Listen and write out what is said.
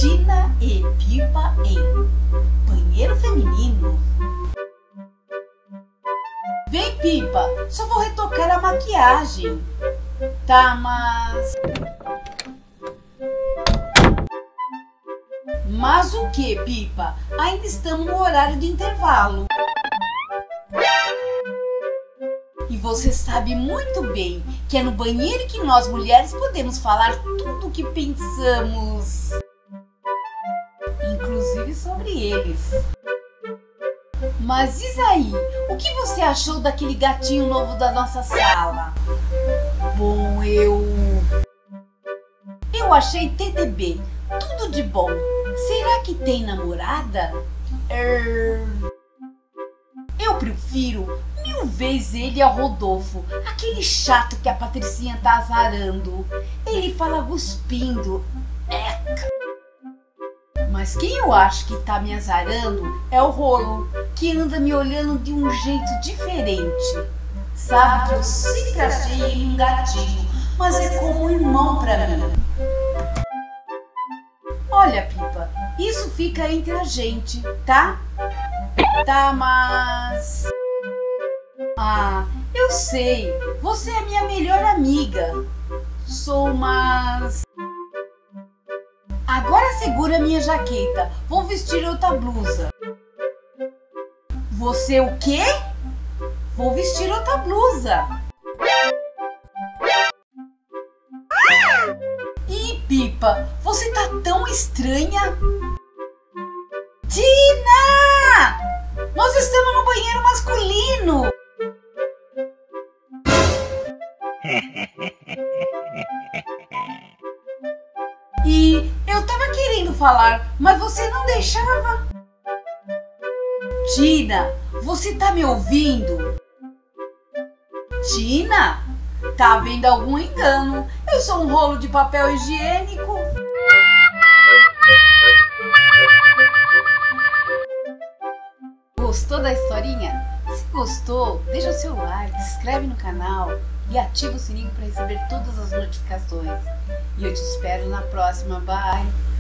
Tina e Pipa em banheiro feminino. Vem, Pipa, só vou retocar a maquiagem. Tá, Mas o que, Pipa? Ainda estamos no horário do intervalo. E você sabe muito bem que é no banheiro que nós mulheres podemos falar tudo o que pensamos. Inclusive sobre eles. Mas diz aí, o que você achou daquele gatinho novo da nossa sala? Bom, eu achei TDB, tudo de bom. Será que tem namorada? Eu prefiro 1000 vezes ele ao Rodolfo, aquele chato que a Patricinha tá azarando. Ele fala cuspindo. Eca! Mas quem eu acho que tá me azarando é o Rolo, que anda me olhando de um jeito diferente. Sabe que eu sempre achei ele um gatinho, mas é como um irmão pra mim. Olha, Pipa, isso fica entre a gente, tá? Tá, mas... Ah, eu sei, você é minha melhor amiga. Sou, mas... Agora segura minha jaqueta, vou vestir outra blusa. Você o quê? Vou vestir outra blusa. Ih, Pipa, você tá tão estranha. Tina! Nós estamos no banheiro masculino. E eu tava querendo falar, mas você não deixava. Tina, você tá me ouvindo? Tina, tá havendo algum engano. Eu sou um rolo de papel higiênico. Gostou da historinha? Se gostou, deixa o seu like, se inscreve no canal e ativa o sininho para receber todas as notificações. E eu te espero na próxima. Bye!